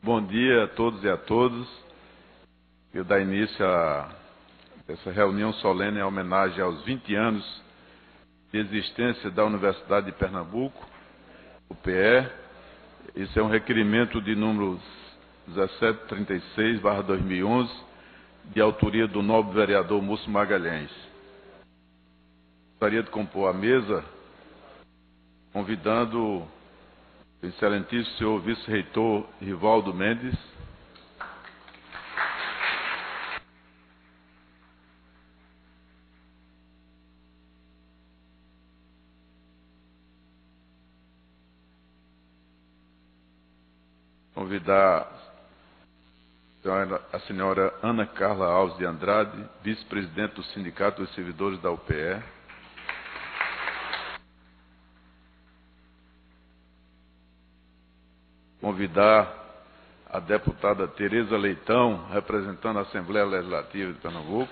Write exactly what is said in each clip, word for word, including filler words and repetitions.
Bom dia a todos e a todas. Eu dar início a essa reunião solene em homenagem aos vinte anos de existência da Universidade de Pernambuco, U P E. Isso é um requerimento de número dezessete trinta e seis barra dois mil e onze, de autoria do nobre vereador Múcio Magalhães. Gostaria de compor a mesa, convidando o excelentíssimo senhor vice-reitor Rivaldo Mendes, convidar a senhora Ana Carla Alves de Andrade, vice-presidente do Sindicato dos Servidores da U P E, convidar a deputada Tereza Leitão, representando a Assembleia Legislativa de Pernambuco,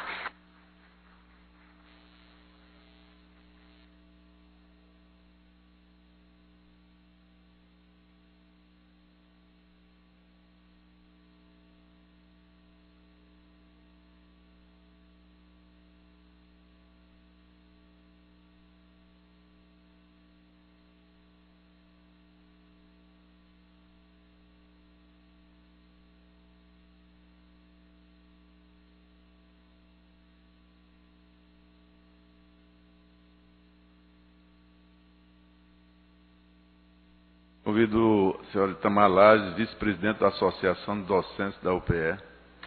convido a senhora Itamar Lages, vice-presidente da Associação de Docentes da U P E.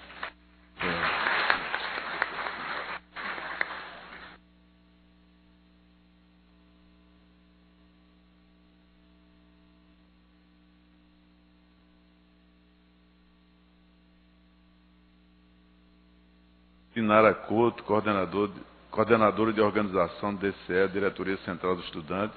Sinara Couto, coordenador de, coordenadora de organização do D C E, Diretoria Central dos Estudantes.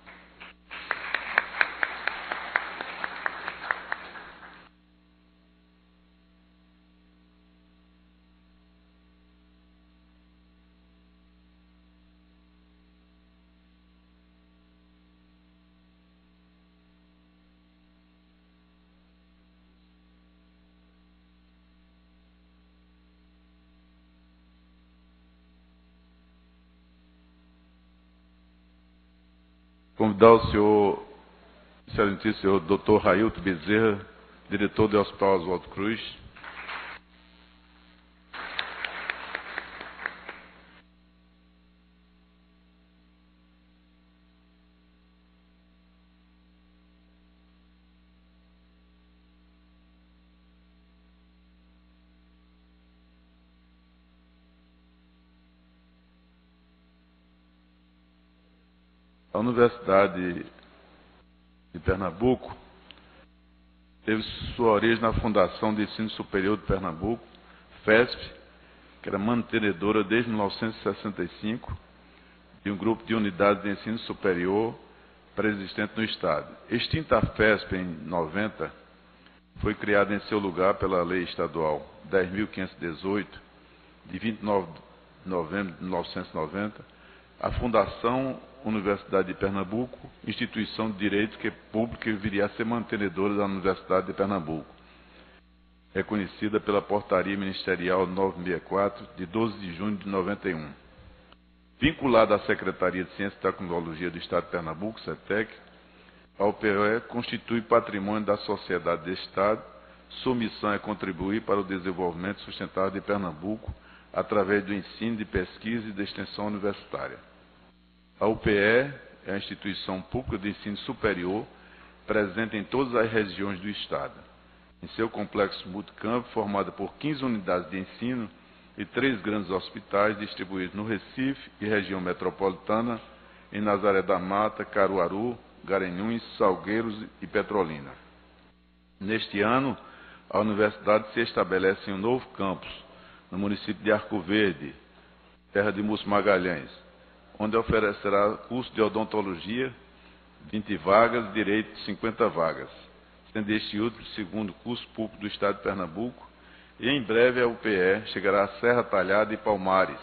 Convidar o senhor, excelentíssimo senhor doutor Railton Bezerra, diretor do Hospital Oswaldo Cruz. A Universidade de Pernambuco teve sua origem na Fundação de Ensino Superior de Pernambuco, FESP, que era mantenedora desde mil novecentos e sessenta e cinco de um grupo de unidades de ensino superior pré-existente no Estado. Extinta a FESP em noventa, foi criada em seu lugar pela Lei Estadual dez mil quinhentos e dezoito, de vinte e nove de novembro de mil novecentos e noventa, a Fundação Universidade de Pernambuco, instituição de direito que pública viria a ser mantenedora da Universidade de Pernambuco, reconhecida pela Portaria Ministerial novecentos e sessenta e quatro, de doze de junho de noventa e um. Vinculada à Secretaria de Ciência e Tecnologia do Estado de Pernambuco, CETEC, a U P E constitui patrimônio da sociedade do Estado. Sua missão é contribuir para o desenvolvimento sustentável de Pernambuco através do ensino, de pesquisa e de extensão universitária. A U P E é a instituição pública de ensino superior presente em todas as regiões do Estado. Em seu complexo multicampo, formado por quinze unidades de ensino e três grandes hospitais distribuídos no Recife e região metropolitana, em Nazaré da Mata, Caruaru, Garanhuns, Salgueiros e Petrolina. Neste ano, a universidade se estabelece em um novo campus, no município de Arco Verde, terra de Múcio Magalhães, onde oferecerá curso de odontologia, vinte vagas, direito, cinquenta vagas, sendo este último o segundo curso público do Estado de Pernambuco, e em breve a U P E chegará a Serra Talhada e Palmares.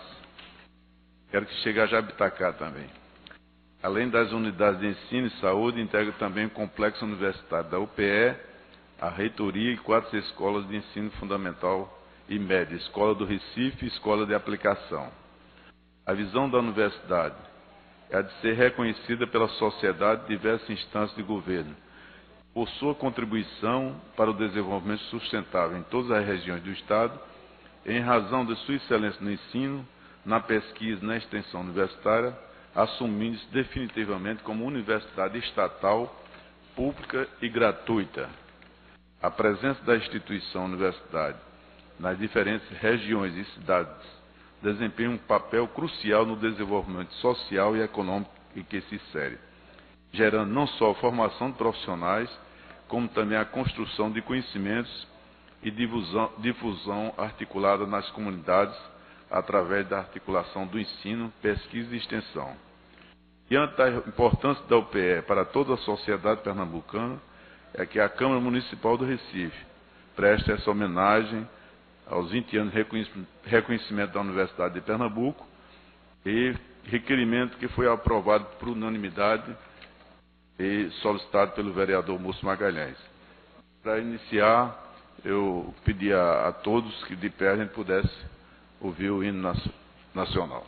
Quero que chegue a Jabitacá também. Além das unidades de ensino e saúde, integra também o complexo universitário da U P E, a reitoria e quatro escolas de ensino fundamental e médio, Escola do Recife e Escola de Aplicação. A visão da universidade é a de ser reconhecida pela sociedade e diversas instâncias de governo, por sua contribuição para o desenvolvimento sustentável em todas as regiões do Estado, em razão de sua excelência no ensino, na pesquisa e na extensão universitária, assumindo-se definitivamente como universidade estatal, pública e gratuita. A presença da instituição universidade nas diferentes regiões e cidades desempenha um papel crucial no desenvolvimento social e econômico em que se insere, gerando não só a formação de profissionais, como também a construção de conhecimentos e difusão, difusão articulada nas comunidades através da articulação do ensino, pesquisa e extensão. Diante da importância da U P E para toda a sociedade pernambucana, é que a Câmara Municipal do Recife presta essa homenagem aos vinte anos de reconhecimento da Universidade de Pernambuco e requerimento que foi aprovado por unanimidade e solicitado pelo vereador Múcio Magalhães. Para iniciar, eu pedi a, a todos que de pé a gente pudesse ouvir o hino nacional.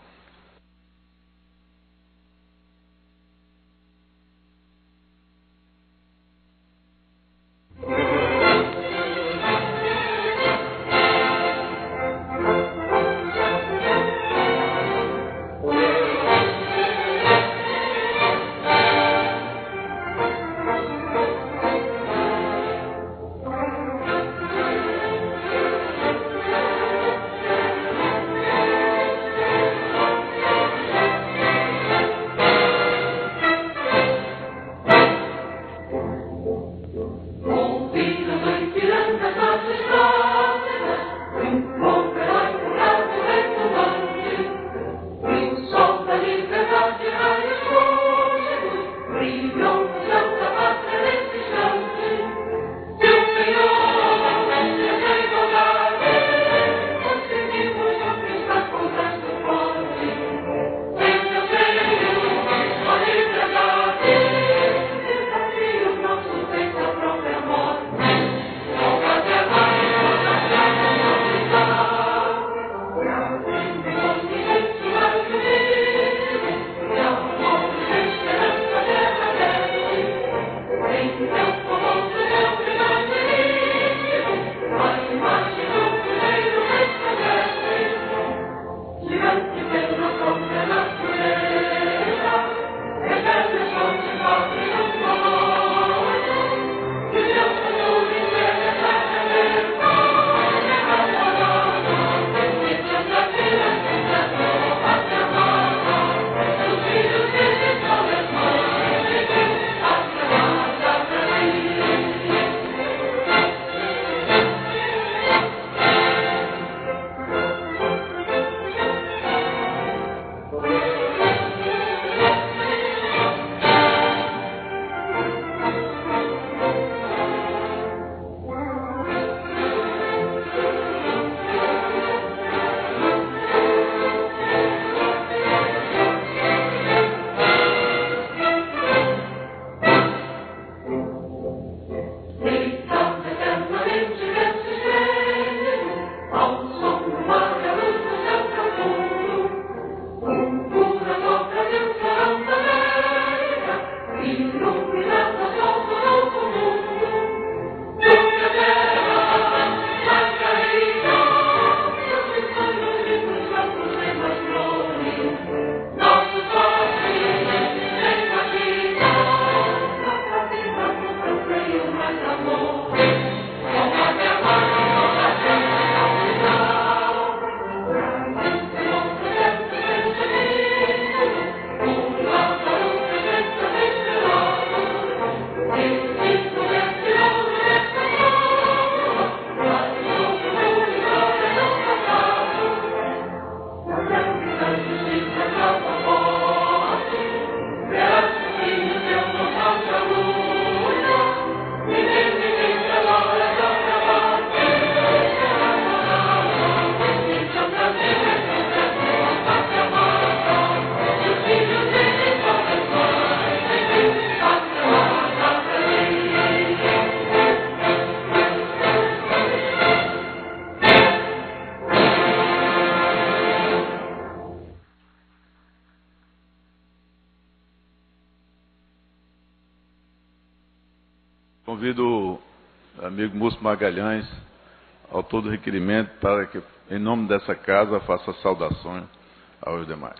convido o amigo Múcio Magalhães, autor do requerimento, para que, em nome dessa casa, faça saudações aos demais.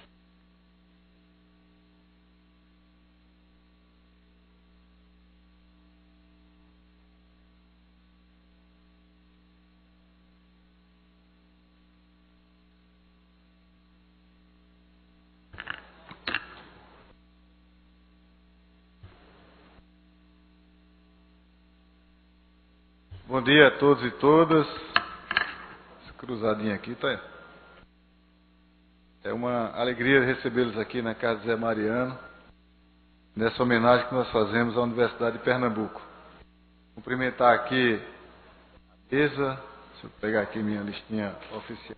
Bom dia a todos e todas. Essa cruzadinha aqui tá. É uma alegria recebê-los aqui na casa de Zé Mariano, nessa homenagem que nós fazemos à Universidade de Pernambuco. Cumprimentar aqui a mesa, deixa eu pegar aqui minha listinha oficial.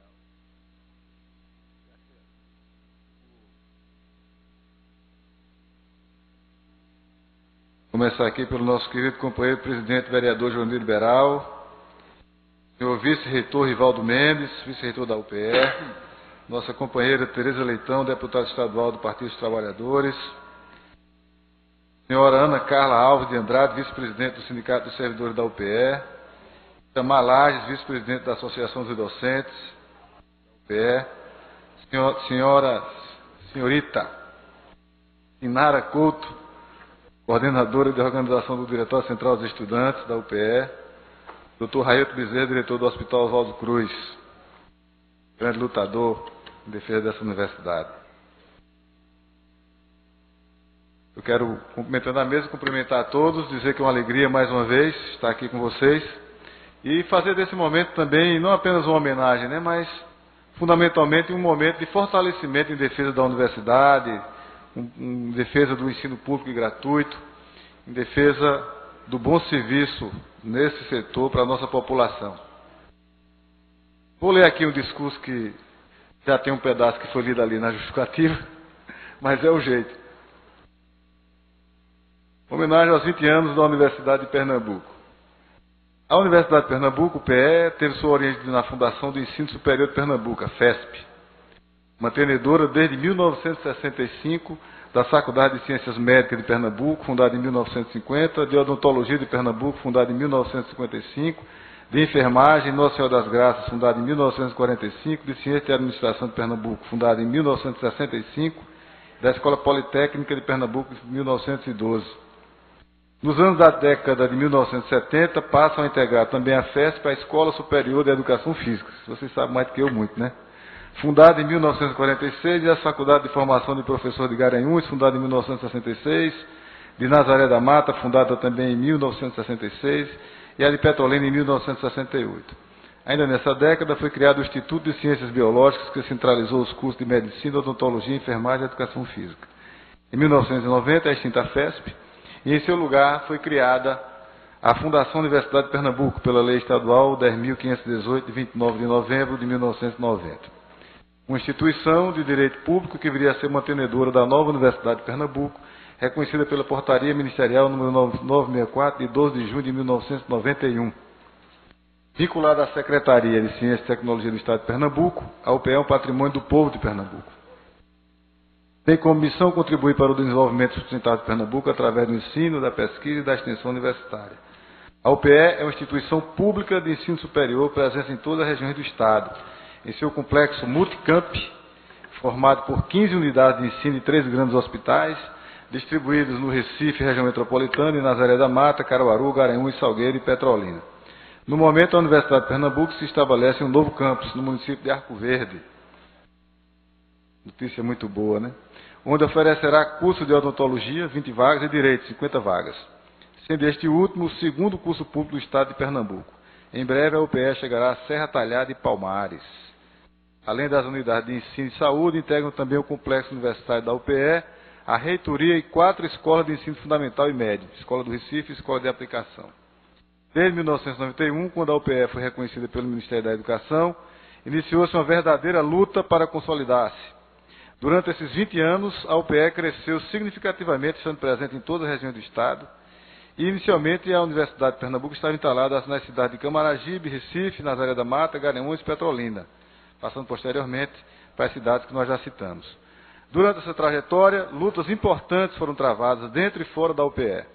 Começar aqui pelo nosso querido companheiro presidente vereador Joanir Liberal, senhor vice-reitor Rivaldo Mendes, vice-reitor da U P E, nossa companheira Tereza Leitão, deputada estadual do Partido dos Trabalhadores, senhora Ana Carla Alves de Andrade, vice-presidente do Sindicato dos Servidores da U P E, Itamar Lages, vice-presidente da Associação dos Docentes da U P E, senhor, senhora, senhorita Inara Couto, coordenadora de organização do Diretório Central dos Estudantes da U P E, doutor Railton Bezerra, diretor do Hospital Oswaldo Cruz, grande lutador em defesa dessa universidade. Eu quero, cumprimentando a mesa, cumprimentar a todos, dizer que é uma alegria mais uma vez estar aqui com vocês e fazer desse momento também, não apenas uma homenagem, né, mas fundamentalmente um momento de fortalecimento em defesa da universidade, em defesa do ensino público e gratuito, em defesa do bom serviço nesse setor para a nossa população. Vou ler aqui um discurso que já tem um pedaço que foi lido ali na justificativa, mas é o jeito. Homenagem aos vinte anos da Universidade de Pernambuco. A Universidade de Pernambuco, U P E, teve sua origem na Fundação do Ensino Superior de Pernambuco, a FESP, mantenedora desde mil novecentos e sessenta e cinco da Faculdade de Ciências Médicas de Pernambuco, fundada em mil novecentos e cinquenta, de Odontologia de Pernambuco, fundada em mil novecentos e cinquenta e cinco, de Enfermagem, Nossa Senhora das Graças, fundada em mil novecentos e quarenta e cinco, de Ciência e Administração de Pernambuco, fundada em mil novecentos e sessenta e cinco, da Escola Politécnica de Pernambuco, em mil novecentos e doze. Nos anos da década de mil novecentos e setenta, passam a integrar também a FESP, a Escola Superior de Educação Física. Vocês sabem mais do que eu muito, né? Fundada em mil novecentos e quarenta e seis, e a Faculdade de Formação de Professor de Garanhuns, fundada em mil novecentos e sessenta e seis, de Nazaré da Mata, fundada também em mil novecentos e sessenta e seis, e a de Petrolina em mil novecentos e sessenta e oito. Ainda nessa década foi criado o Instituto de Ciências Biológicas, que centralizou os cursos de Medicina, Odontologia, Enfermagem e Educação Física. Em mil novecentos e noventa, a extinta FESP, e em seu lugar foi criada a Fundação Universidade de Pernambuco, pela Lei Estadual dez mil quinhentos e dezoito, de vinte e nove de novembro de mil novecentos e noventa. Uma instituição de direito público que viria a ser mantenedora da nova Universidade de Pernambuco, reconhecida pela Portaria Ministerial número novecentos e sessenta e quatro, de doze de junho de mil novecentos e noventa e um. Vinculada à Secretaria de Ciência e Tecnologia do Estado de Pernambuco, a U P E é um patrimônio do povo de Pernambuco. Tem como missão contribuir para o desenvolvimento sustentável de Pernambuco através do ensino, da pesquisa e da extensão universitária. A U P E é uma instituição pública de ensino superior presente em todas as regiões do Estado, em seu complexo multicamp, formado por quinze unidades de ensino e três grandes hospitais, distribuídos no Recife, região metropolitana, em Nazaré da Mata, Caruaru, Garanhuns, Salgueiro e Petrolina. No momento, a Universidade de Pernambuco se estabelece em um novo campus, no município de Arco Verde. Notícia muito boa, né? Onde oferecerá curso de odontologia, vinte vagas, e direito, cinquenta vagas. Sendo este último o segundo curso público do Estado de Pernambuco. Em breve, a U P E chegará a Serra Talhada e Palmares. Além das unidades de ensino e saúde, integram também o complexo universitário da U P E, a reitoria e quatro escolas de ensino fundamental e médio, Escola do Recife e Escola de Aplicação. Desde mil novecentos e noventa e um, quando a U P E foi reconhecida pelo Ministério da Educação, iniciou-se uma verdadeira luta para consolidar-se. Durante esses vinte anos, a U P E cresceu significativamente, estando presente em todas as regiões do Estado, e inicialmente a Universidade de Pernambuco estava instalada nas cidades de Camaragibe, Recife, Nazaré da Mata, Garanhuns e Petrolina, passando posteriormente para as cidades que nós já citamos. Durante essa trajetória, lutas importantes foram travadas dentro e fora da U P E.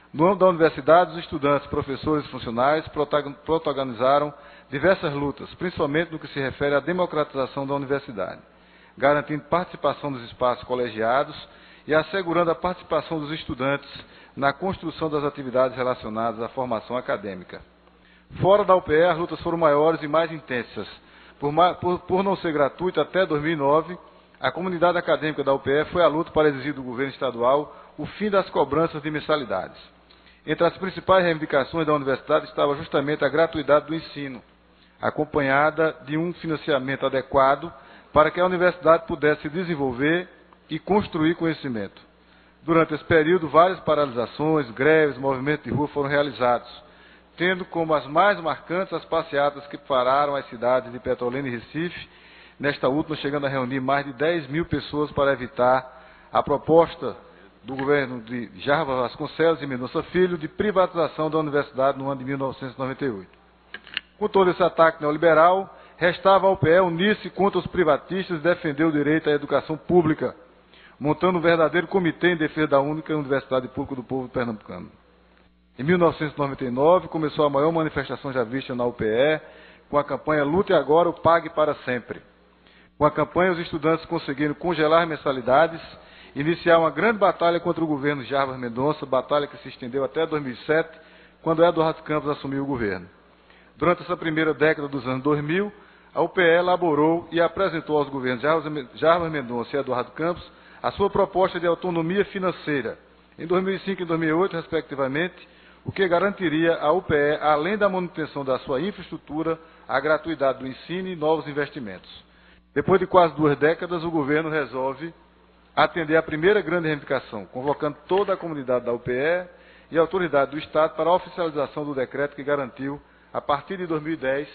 No âmbito da universidade, os estudantes, professores e funcionários protagonizaram diversas lutas, principalmente no que se refere à democratização da universidade, garantindo participação dos espaços colegiados e assegurando a participação dos estudantes na construção das atividades relacionadas à formação acadêmica. Fora da U P E, as lutas foram maiores e mais intensas. Por, por, por não ser gratuita, até dois mil e nove, a comunidade acadêmica da U P E foi à luta para exigir do governo estadual o fim das cobranças de mensalidades. Entre as principais reivindicações da universidade estava justamente a gratuidade do ensino, acompanhada de um financiamento adequado para que a universidade pudesse se desenvolver e construir conhecimento. Durante esse período, várias paralisações, greves, movimentos de rua foram realizados, tendo como as mais marcantes as passeatas que pararam as cidades de Petrolina e Recife, nesta última chegando a reunir mais de dez mil pessoas para evitar a proposta do governo de Jarbas Vasconcelos e Mendonça Filho de privatização da universidade no ano de mil novecentos e noventa e oito. Com todo esse ataque neoliberal, restava à U P E unir-se contra os privatistas e defender o direito à educação pública, montando um verdadeiro comitê em defesa da única universidade pública do povo pernambucano. Em mil novecentos e noventa e nove, começou a maior manifestação já vista na U P E, com a campanha Lute Agora, o Pague para Sempre. Com a campanha, os estudantes conseguiram congelar mensalidades, iniciar uma grande batalha contra o governo Jarbas Mendonça, batalha que se estendeu até dois mil e sete, quando Eduardo Campos assumiu o governo. Durante essa primeira década dos anos dois mil, a U P E elaborou e apresentou aos governos Jarbas Mendonça e Eduardo Campos a sua proposta de autonomia financeira, em dois mil e cinco e dois mil e oito, respectivamente, o que garantiria à U P E, além da manutenção da sua infraestrutura, a gratuidade do ensino e novos investimentos. Depois de quase duas décadas, o governo resolve atender a primeira grande reivindicação, convocando toda a comunidade da U P E e a autoridade do Estado para a oficialização do decreto que garantiu, a partir de dois mil e dez,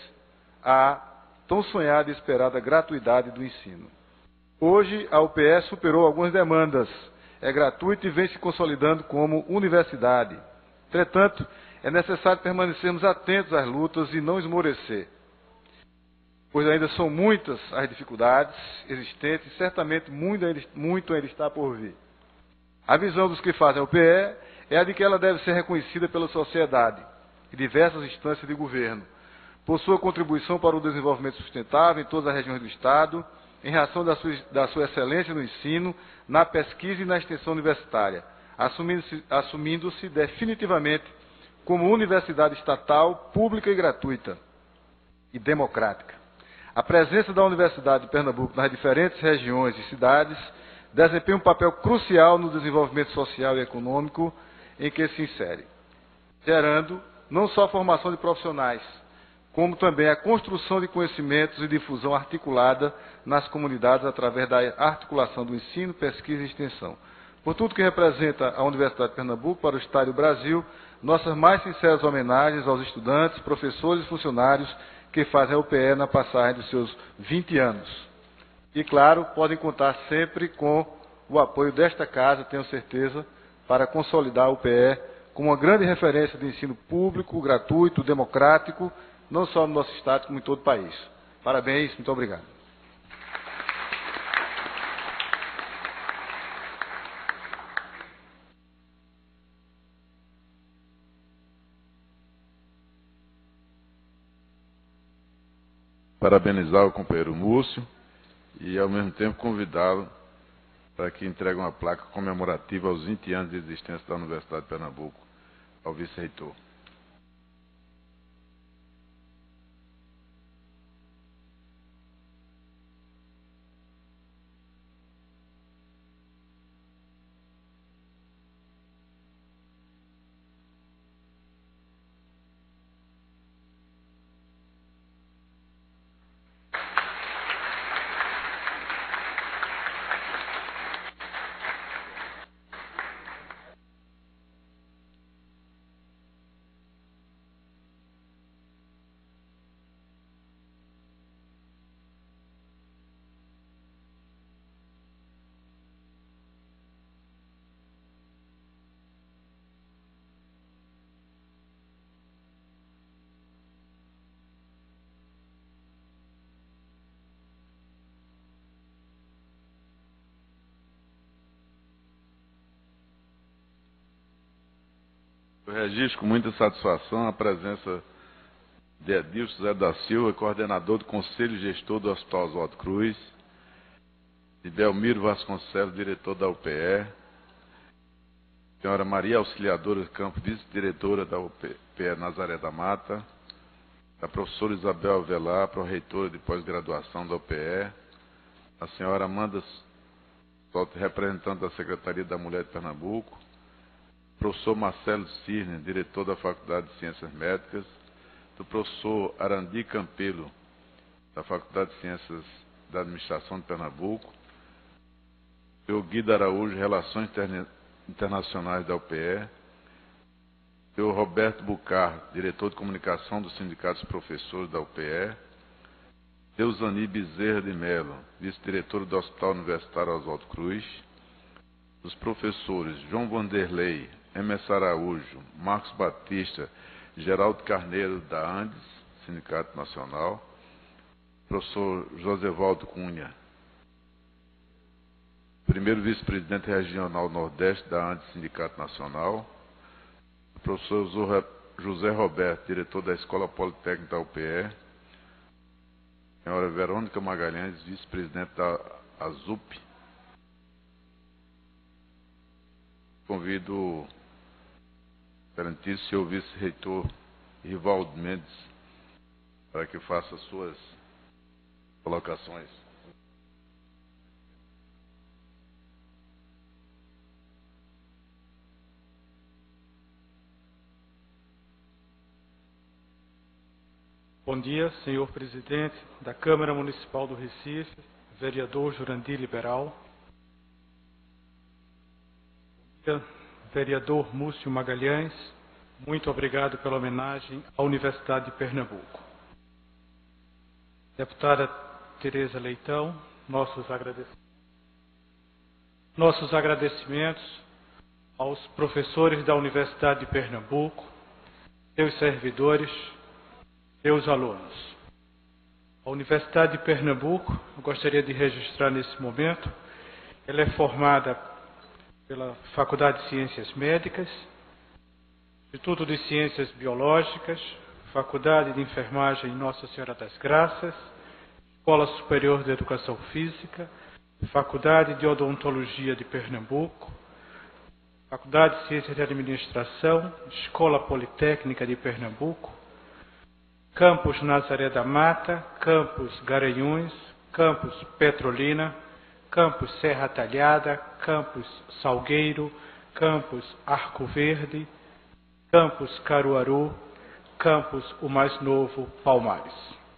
a tão sonhada e esperada gratuidade do ensino. Hoje, a U P E superou algumas demandas, é gratuita e vem se consolidando como universidade. Entretanto, é necessário permanecermos atentos às lutas e não esmorecer, pois ainda são muitas as dificuldades existentes e certamente muito ainda, muito ainda está por vir. A visão dos que fazem a U P E é a de que ela deve ser reconhecida pela sociedade e diversas instâncias de governo, por sua contribuição para o desenvolvimento sustentável em todas as regiões do Estado, em razão da sua, da sua excelência no ensino, na pesquisa e na extensão universitária, assumindo-se, assumindo-se definitivamente como universidade estatal, pública e gratuita e democrática. A presença da Universidade de Pernambuco nas diferentes regiões e cidades desempenha um papel crucial no desenvolvimento social e econômico em que se insere, gerando não só a formação de profissionais, como também a construção de conhecimentos e difusão articulada nas comunidades através da articulação do ensino, pesquisa e extensão. Por tudo que representa a Universidade de Pernambuco para o Estado e o Brasil, nossas mais sinceras homenagens aos estudantes, professores e funcionários que fazem a U P E na passagem dos seus vinte anos. E, claro, podem contar sempre com o apoio desta casa, tenho certeza, para consolidar a U P E como uma grande referência de ensino público, gratuito, democrático, não só no nosso Estado, como em todo o país. Parabéns, muito obrigado. Parabenizar o companheiro Múcio e, ao mesmo tempo, convidá-lo para que entregue uma placa comemorativa aos vinte anos de existência da Universidade de Pernambuco ao vice-reitor. Eu registro com muita satisfação a presença de Edilson José da Silva, coordenador do Conselho Gestor do Hospital Oswaldo Cruz, de Belmiro Vasconcelos, diretor da U P E, senhora Maria Auxiliadora Campo, vice-diretora da U P E Nazaré da Mata, a professora Isabel Avelar, pró-reitora de pós-graduação da U P E, a senhora Amanda Soto, representante da Secretaria da Mulher de Pernambuco, o professor Marcelo Cirne, diretor da Faculdade de Ciências Médicas, do professor Arandi Campelo, da Faculdade de Ciências da Administração de Pernambuco, o senhor Guido Araújo, Relações Interna Internacionais da U P E, o senhor Roberto Bucar, diretor de Comunicação do Sindicato dos Professores da U P E, o senhor Zani Bezerra de Mello, vice-diretor do Hospital Universitário Oswaldo Cruz, os professores João Vanderlei, Emerson Araújo, Marcos Batista, Geraldo Carneiro da Andes, Sindicato Nacional, professor Josevaldo Cunha, primeiro vice-presidente regional Nordeste da Andes, Sindicato Nacional, o professor José Roberto, diretor da Escola Politécnica da U P E, senhora Verônica Magalhães, vice-presidente da ASUP. Convido o excelentíssimo senhor vice-reitor Rivaldo Mendes para que faça suas colocações. Bom dia, senhor presidente da Câmara Municipal do Recife, vereador Jurandir Liberal. Bom dia, vereador Múcio Magalhães. Muito obrigado pela homenagem à Universidade de Pernambuco. Deputada Tereza Leitão, nossos agradecimentos. Nossos agradecimentos aos professores da Universidade de Pernambuco, seus servidores, seus alunos. A Universidade de Pernambuco, eu gostaria de registrar nesse momento, ela é formada pela Faculdade de Ciências Médicas, Instituto de Ciências Biológicas, Faculdade de Enfermagem Nossa Senhora das Graças, Escola Superior de Educação Física, Faculdade de Odontologia de Pernambuco, Faculdade de Ciências de Administração, Escola Politécnica de Pernambuco, Campus Nazaré da Mata, Campus Garanhuns, Campus Petrolina, Campus Serra Talhada, Campus Salgueiro, Campus Arco Verde, Campus Caruaru, Campus o mais novo Palmares.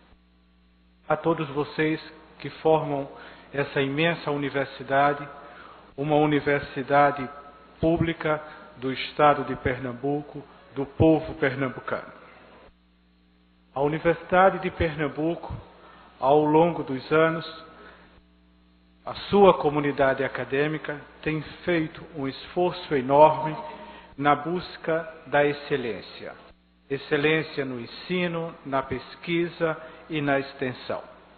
A todos vocês que formam essa imensa universidade, uma universidade pública do Estado de Pernambuco, do povo pernambucano. A Universidade de Pernambuco, ao longo dos anos, a sua comunidade acadêmica tem feito um esforço enorme na busca da excelência. Excelência no ensino, na pesquisa e na extensão.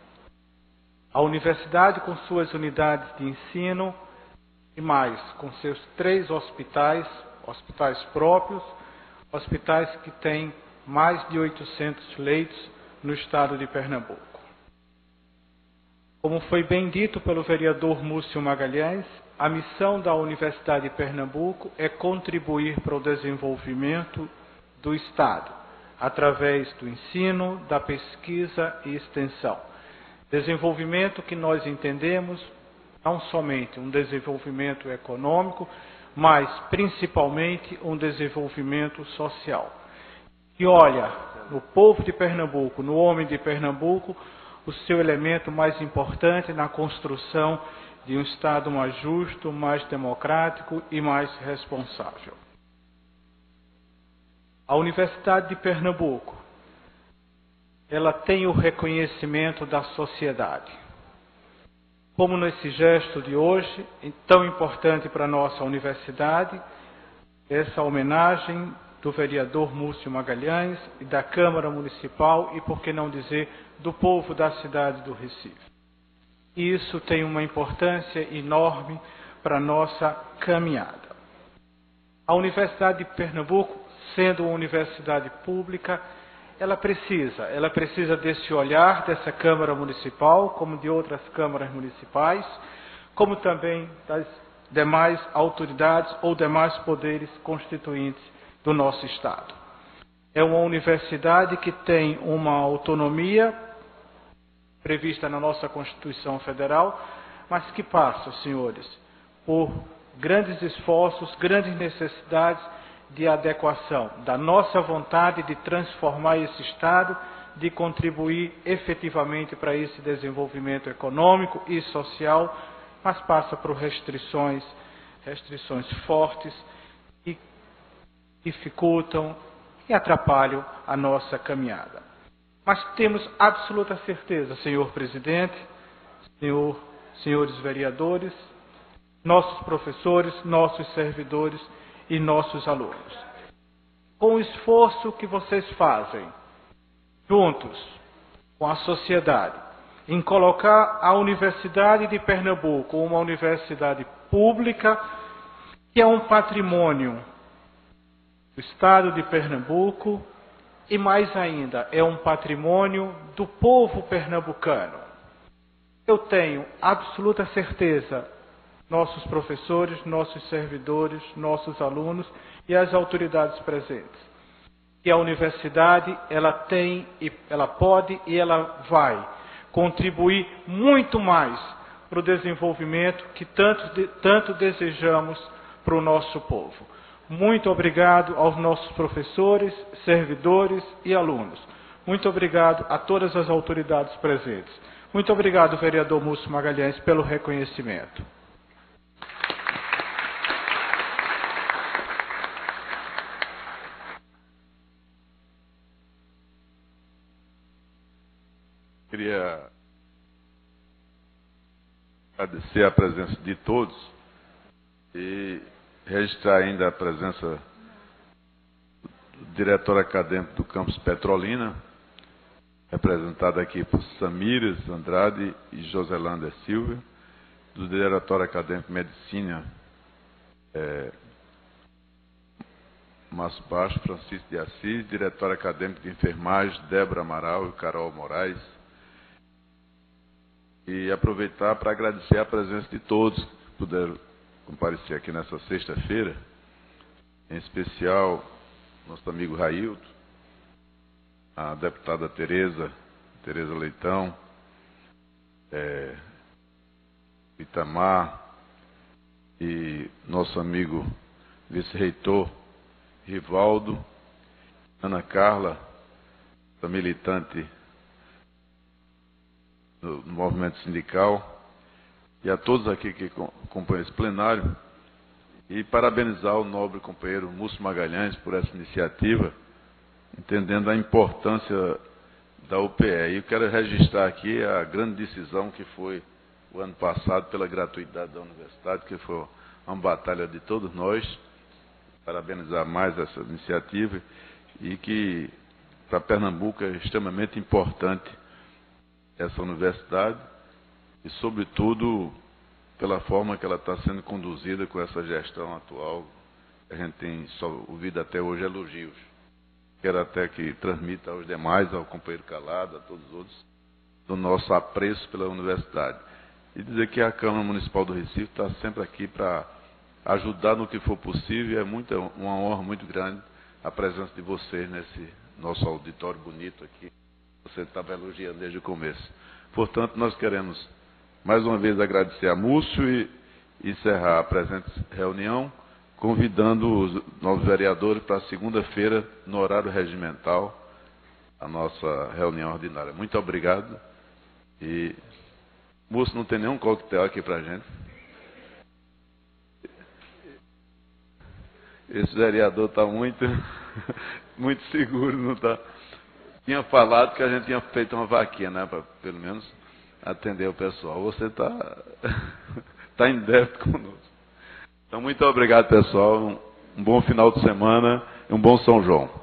A universidade, com suas unidades de ensino e mais, com seus três hospitais, hospitais próprios, hospitais que têm mais de oitocentos leitos no estado de Pernambuco. Como foi bem dito pelo vereador Múcio Magalhães, a missão da Universidade de Pernambuco é contribuir para o desenvolvimento do Estado, através do ensino, da pesquisa e extensão. Desenvolvimento que nós entendemos não somente um desenvolvimento econômico, mas principalmente um desenvolvimento social. Que olha no povo de Pernambuco, no homem de Pernambuco, o seu elemento mais importante na construção de um Estado mais justo, mais democrático e mais responsável. A Universidade de Pernambuco, ela tem o reconhecimento da sociedade. Como nesse gesto de hoje, tão importante para a nossa universidade, essa homenagem do vereador Múcio Magalhães e da Câmara Municipal e, por que não dizer, do povo da cidade do Recife. E isso tem uma importância enorme para a nossa caminhada. A Universidade de Pernambuco sendo uma universidade pública, ela precisa, ela precisa desse olhar dessa Câmara Municipal, como de outras câmaras municipais, como também das demais autoridades ou demais poderes constituintes do nosso Estado. É uma universidade que tem uma autonomia prevista na nossa Constituição Federal, mas que passa, senhores, por grandes esforços, grandes necessidades de adequação da nossa vontade de transformar esse Estado, de contribuir efetivamente para esse desenvolvimento econômico e social, mas passa por restrições, restrições fortes que dificultam e atrapalham a nossa caminhada. Mas temos absoluta certeza, senhor presidente, senhor, senhores vereadores, nossos professores, nossos servidores e nossos alunos, com o esforço que vocês fazem, juntos com a sociedade, em colocar a Universidade de Pernambuco uma universidade pública, que é um patrimônio do Estado de Pernambuco e, mais ainda, é um patrimônio do povo pernambucano. Eu tenho absoluta certeza, nossos professores, nossos servidores, nossos alunos e as autoridades presentes, que a universidade ela tem, ela pode e ela vai contribuir muito mais para o desenvolvimento que tanto, tanto desejamos para o nosso povo. Muito obrigado aos nossos professores, servidores e alunos. Muito obrigado a todas as autoridades presentes. Muito obrigado, vereador Múcio Magalhães, pelo reconhecimento. Queria agradecer a presença de todos e registrar ainda a presença do diretor acadêmico do campus Petrolina, representado aqui por Samires Andrade e Joselândia Silva, do diretor acadêmico de Medicina, é, Márcio Baixo, Francisco de Assis, diretor acadêmico de Enfermagem, Débora Amaral e Carol Moraes. E aproveitar para agradecer a presença de todos que puderam comparecer aqui nessa sexta-feira, em especial nosso amigo Railton, a deputada Tereza, Tereza Leitão, é, Itamar e nosso amigo vice-reitor Rivaldo, Ana Carla, a militante do movimento sindical, e a todos aqui que acompanham esse plenário, e parabenizar o nobre companheiro Múcio Magalhães por essa iniciativa, entendendo a importância da U P E. E eu quero registrar aqui a grande decisão que foi o ano passado pela gratuidade da universidade, que foi uma batalha de todos nós. Parabenizar mais essa iniciativa e que para Pernambuco é extremamente importante essa universidade e, sobretudo, pela forma que ela está sendo conduzida com essa gestão atual. A gente tem só ouvido até hoje elogios. Quero até que transmita aos demais, ao companheiro Calado, a todos os outros, do nosso apreço pela universidade. E dizer que a Câmara Municipal do Recife está sempre aqui para ajudar no que for possível. É muita, uma honra muito grande a presença de vocês nesse nosso auditório bonito aqui. Você estava elogiando desde o começo. Portanto, nós queremos mais uma vez agradecer a Múcio e encerrar a presente reunião, convidando os novos vereadores para segunda-feira, no horário regimental, a nossa reunião ordinária. Muito obrigado. E Múcio, não tem nenhum coquetel aqui para a gente. Esse vereador está muito, muito seguro, não está? Tinha falado que a gente tinha feito uma vaquinha, né, para pelo menos atender o pessoal. Você está tá em débito conosco. Então, muito obrigado, pessoal. Um, um bom final de semana e um bom São João.